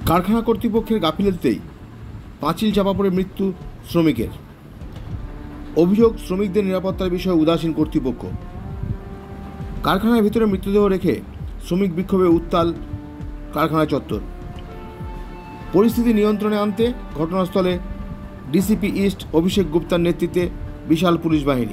কারখানা কর্তৃপক্ষের গাফিলতিতেই পাঁচিল চাপা পড়ে মৃত্যু শ্রমিকের। অভিযোগ, শ্রমিকদের নিরাপত্তার বিষয়ে উদাসীন কর্তৃপক্ষ। কারখানার ভিতরে মৃতদেহ রেখে শ্রমিক বিক্ষোভে উত্তাল কারখানা চত্বর। পরিস্থিতি নিয়ন্ত্রণে আনতে ঘটনাস্থলে ডিসিপি ইস্ট অভিষেক গুপ্তার নেতৃত্বে বিশাল পুলিশ বাহিনী।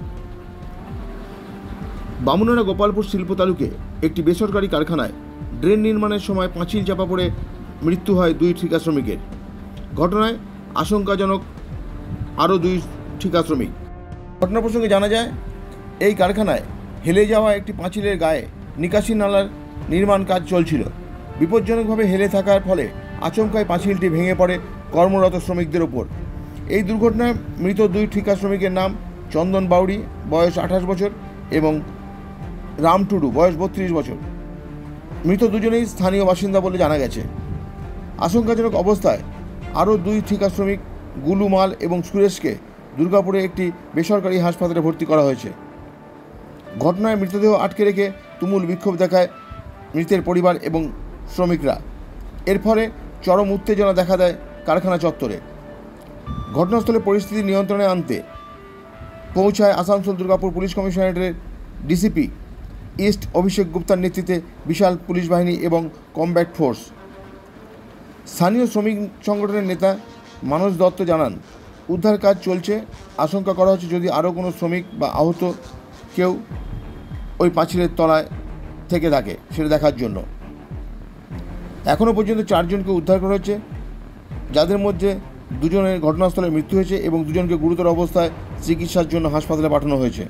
বামুনারা গোপালপুর শিল্প তালুকে একটি বেসরকারি কারখানায় ড্রেন নির্মাণের সময় পাঁচিল চাপা পড়ে মৃত্যু হয় 2 ঠিকা শ্রমিকের। ঘটনায় আশঙ্কাজনক আরও 2 ঠিকা শ্রমিক। ঘটনা প্রসঙ্গে জানা যায়, এই কারখানায় হেলে যাওয়া একটি পাঁচিলের গায়ে নিকাশি নালার নির্মাণ কাজ চলছিল। বিপজ্জনকভাবে হেলে থাকার ফলে আচমকায় পাঁচিলটি ভেঙে পড়ে কর্মরত শ্রমিকদের ওপর। এই দুর্ঘটনায় মৃত 2 ঠিকা শ্রমিকের নাম চন্দন বাউরি, বয়স 28 বছর, এবং রাম টুডু, বয়স 32 বছর। মৃত দুজনেই স্থানীয় বাসিন্দা বলে জানা গেছে। আশঙ্কাজনক অবস্থায় আরও 2 ঠিকা শ্রমিক গুলু মাল এবং সুরেশকে দুর্গাপুরে একটি বেসরকারি হাসপাতালে ভর্তি করা হয়েছে। ঘটনায় মৃতদেহ আটকে রেখে তুমুল বিক্ষোভ দেখায় মৃতের পরিবার এবং শ্রমিকরা। এর ফলে চরম উত্তেজনা দেখা দেয় কারখানা চত্বরে। ঘটনাস্থলে পরিস্থিতি নিয়ন্ত্রণে আনতে পৌঁছায় আসানসোল দুর্গাপুর পুলিশ কমিশনারেটের ডিসিপি ইস্ট অভিষেক গুপ্তার নেতৃত্বে বিশাল পুলিশ বাহিনী এবং কমব্যাট ফোর্স। স্থানীয় শ্রমিক সংগঠনের নেতা মানস দত্ত জানান, উদ্ধার কাজ চলছে। আশঙ্কা করা হচ্ছে যদি আরও কোনো শ্রমিক বা আহত কেউ ওই পাঁচিলের তলায় থেকে থাকে সেটা দেখার জন্য। এখনও পর্যন্ত 4 জনকে উদ্ধার করা হয়েছে, যাদের মধ্যে 2 জনের ঘটনাস্থলে মৃত্যু হয়েছে এবং 2 জনকে গুরুতর অবস্থায় চিকিৎসার জন্য হাসপাতালে পাঠানো হয়েছে।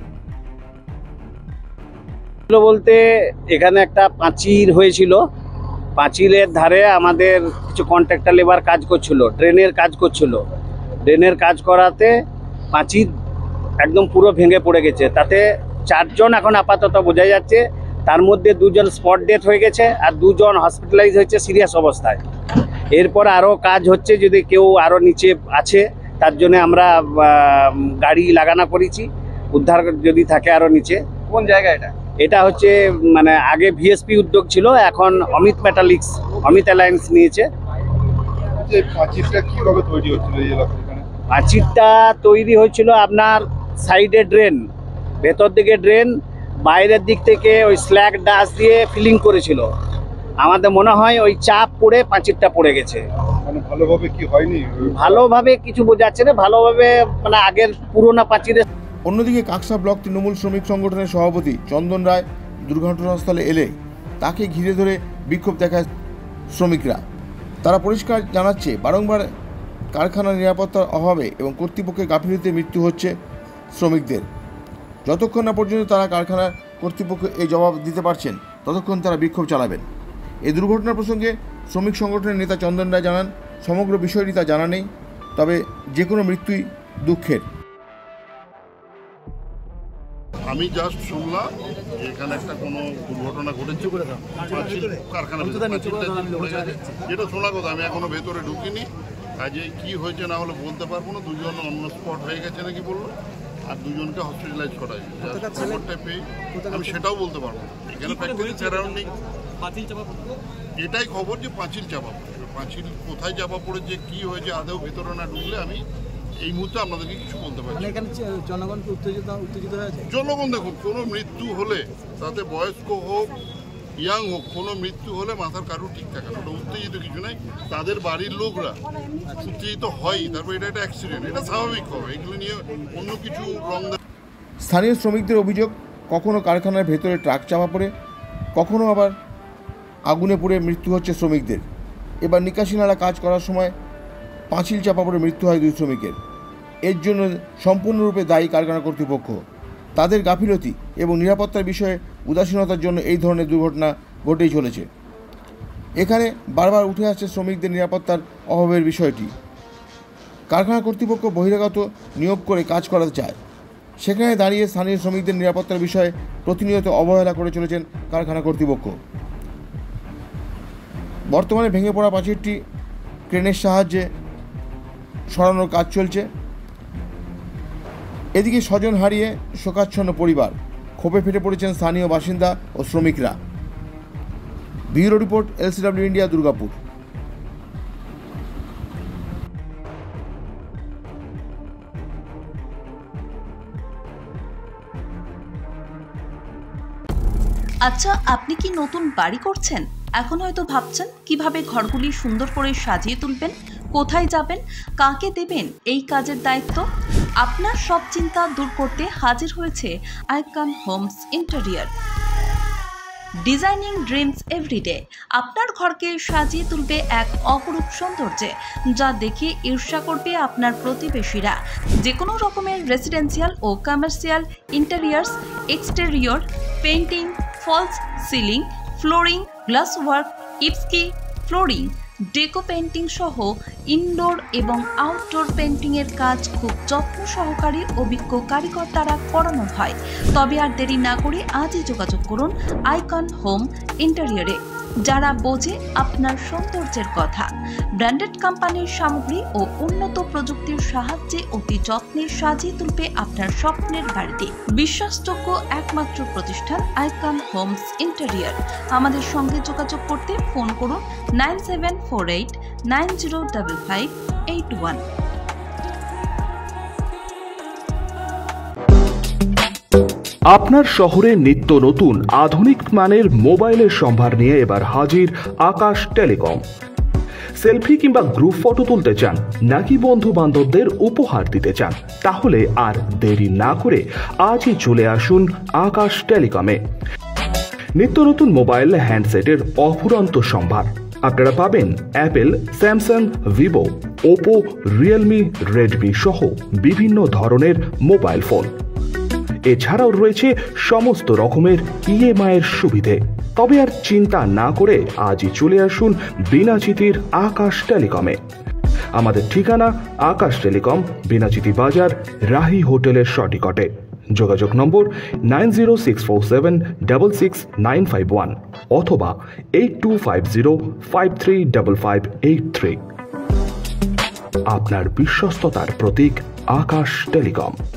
বলতে এখানে একটা পাঁচিল হয়েছিল, পাঁচিলের ধারে আমাদের কিছু কন্ট্রাক্টর লেবার কাজ করছিল, ড্রেনের কাজ করছিল। ড্রেনের কাজ করাতে পাঁচিল একদম পুরো ভেঙে পড়ে গেছে। তাতে 4 জন এখন আপাতত বোঝা যাচ্ছে, তার মধ্যে 2 জন স্পট ডেথ হয়ে গেছে আর 2 জন হসপিটালাইজ হয়েছে সিরিয়াস অবস্থায়। এরপর আরও কাজ হচ্ছে, যদি কেউ আরও নিচে আছে তার জন্য আমরা গাড়ি লাগানো করেছি, উদ্ধার যদি থাকে আরও নিচে। কোন জায়গা এটা? এটা হচ্ছে মানে আগে ভিএসপি উদ্যোগ ছিল, এখন অমিত মেটালিক্স, অমিত অ্যালায়েন্স নিয়েছে। পাঁচিলটা কিভাবে তৈরি হচ্ছিল এই এলাকায়? পাঁচিলটা তৈরি হয়েছিল আপনার সাইডে ড্রেন, ভেতর দিকে ড্রেন, বাইরের দিক থেকে ওই স্ল্যাগ ডাস দিয়ে ফিলিং করেছিল। আমাদের মনে হয় ওই চাপ পড়ে পাঁচিলটা পড়ে গেছে। মানে ভালোভাবে কি হয়নি? ভালোভাবে কিছু বোঝাচ্ছে না, ভালোভাবে মানে আগের পুরোনো পাঁচিলে। অন্যদিকে কাকসা ব্লক তৃণমূল শ্রমিক সংগঠনের সভাপতি চন্দন রায় দুর্ঘটনাস্থলে এলে তাকে ঘিরে ধরে বিক্ষোভ দেখায় শ্রমিকরা। তারা পরিষ্কার জানাচ্ছে, বারংবার কারখানার নিরাপত্তার অভাবে এবং কর্তৃপক্ষের গাফিলতিতে মৃত্যু হচ্ছে শ্রমিকদের। যতক্ষণ না পর্যন্ত তারা কারখানার কর্তৃপক্ষ এই জবাব দিতে পারছেন, ততক্ষণ তারা বিক্ষোভ চালাবেন। এই দুর্ঘটনা প্রসঙ্গে শ্রমিক সংগঠনের নেতা চন্দন রায় জানান, সমগ্র বিষয়টি তা জানা নেই, তবে যে কোনো মৃত্যুই দুঃখের। আমি জাস্ট শুনলাম এখানে একটা কোনো দুর্ঘটনা ঘটেছে, কারখানা যেটা শোনা কথা। আমি এখনো ভেতরে ঢুকিনি, কাজে কি হয়েছে না হলে বলতে পারবো না। 2 জন অন্য স্পট হয়ে গেছে নাকি বললো, আর 2 জনকে হসপিটালাইজ করা হয়েছে। খবরটা পেয়ে আমি সেটাও বলতে পারবো না। এখানে সারাউন্ডিং এটাই খবর যে পাঁচিল চাপা পড়েছে। পাঁচিল কোথায় চাপা পড়েছে, কি হয়েছে, আদৌ ভেতরে না ঢুকলে আমি এই মুহূর্তে আপনাদেরকে কিছু বলতে পারছি। জনগণকে উত্তেজিত হয়েছে। জনগণ দেখুন, কোনো মৃত্যু হলে তাতে বয়স্ক হোক ইয়াং হোক, কোনো মৃত্যু হলে মাথার কারু ঠিক থাকে না, ওটা উত্তেজিত কিছু নাই। তাদের বাড়ির লোকরা উত্তেজিত হয়, তারপর এটা একটা অ্যাক্সিডেন্ট, এটা স্বাভাবিক হবে। এগুলো নিয়ে অন্য কিছু রং। স্থানীয় শ্রমিকদের অভিযোগ, কখনো কারখানার ভেতরে ট্রাক চাপা পড়ে, কখনো আবার আগুনে পুড়ে মৃত্যু হচ্ছে শ্রমিকদের। এবার নিকাশি নালা কাজ করার সময় পাঁচিল চাপা পড়ে মৃত্যু হয় 2 শ্রমিকের। এর জন্য সম্পূর্ণরূপে দায়ী কারখানা কর্তৃপক্ষ। তাদের গাফিলতি এবং নিরাপত্তার বিষয়ে উদাসীনতার জন্য এই ধরনের দুর্ঘটনা ঘটেই চলেছে। এখানে বারবার উঠে আসছে শ্রমিকদের নিরাপত্তার অভাবের বিষয়টি। কারখানা কর্তৃপক্ষ বহিরাগত নিয়োগ করে কাজ করাতে চায়, সেখানে দাঁড়িয়ে স্থানীয় শ্রমিকদের নিরাপত্তার বিষয়ে প্রতিনিয়ত অবহেলা করে চলেছেন কারখানা কর্তৃপক্ষ। বর্তমানে ভেঙে পড়া পাঁচিলটি ক্রেনের সাহায্যে সরানোর কাজ চলছে। এদিকে স্বজন হারিয়ে শোকাচ্ছন্ন পরিবার, ক্ষোভে ফেটে পড়েছেন স্থানীয় বাসিন্দা ও শ্রমিকরা। Bureau report, LCW India, Durgapur. আচ্ছা, আপনি কি নতুন বাড়ি করছেন? এখন হয়তো ভাবছেন কিভাবে ঘরগুলি সুন্দর করে সাজিয়ে তুলবেন, কোথায় যাবেন, কাকে দেবেন এই কাজের দায়িত্ব। আপনার সব চিন্তা দূর করতে হাজির হয়েছে icon homes interior. Designing dreams everyday আপনার ঘরকে সাজিয়ে তুলবে এক অপরূপ সৌন্দর্যে, যা দেখে ঈর্ষা করবে আপনার প্রতিবেশীরা। যে কোনো রকমের রেসিডেন্সিয়াল ও commercial interiors, exterior, painting, false ceiling, flooring, glass work, ইপস্কি ফ্লোরিং, ডেকো পেন্টিং সহ ইনডোর এবং আউটডোর পেন্টিংয়ের কাজ খুব যত্ন সহকারে অভিজ্ঞ কারিগর দ্বারা করানো হয়। তবে আর দেরি না করে আজই যোগাযোগ করুন আইকন হোম ইন্টেরিয়রে, যারা বোঝে আপনার সৌন্দর্যের কথা। ব্র্যান্ডেড কোম্পানির সামগ্রী ও উন্নত প্রযুক্তির সাহায্যে অতি যত্নে সাজিয়ে তুলবে আপনার স্বপ্নের বাড়িতে। বিশ্বাসযোগ্য একমাত্র প্রতিষ্ঠান আইকন হোমস ইন্টেরিয়র। আমাদের সঙ্গে যোগাযোগ করতে ফোন করুন 9748905581। আপনার শহরে নিত্য নতুন আধুনিক মানের মোবাইলের সম্ভার নিয়ে এবার হাজির আকাশ টেলিকম। সেলফি কিংবা গ্রুপ ফটো তুলতে চান নাকি বন্ধু বান্ধবদের উপহার দিতে চান, তাহলে আর দেরি না করে আজই চলে আসুন আকাশ টেলিকমে। নিত্য নতুন মোবাইল হ্যান্ডসেটের অফুরন্ত সম্ভার। আপনারা পাবেন Apple, Samsung, Vivo, Oppo, Realme, Redmi সহ বিভিন্ন ধরনের মোবাইল ফোন। এছাড়াও রয়েছে সমস্ত রকমের ইএমআই এর সুবিধে। তবে আর চিন্তা না করে আজই চলে আসুন বিনাচিতির আকাশ টেলিকমে। আমাদের ঠিকানা আকাশ টেলিকম, বিনাচিতি বাজার, রাহি হোটেলের সটিকটে। যোগাযোগ নম্বর 9064766951 অথবা 8250535583। আপনার বিশ্বস্ততার প্রতীক আকাশ টেলিকম।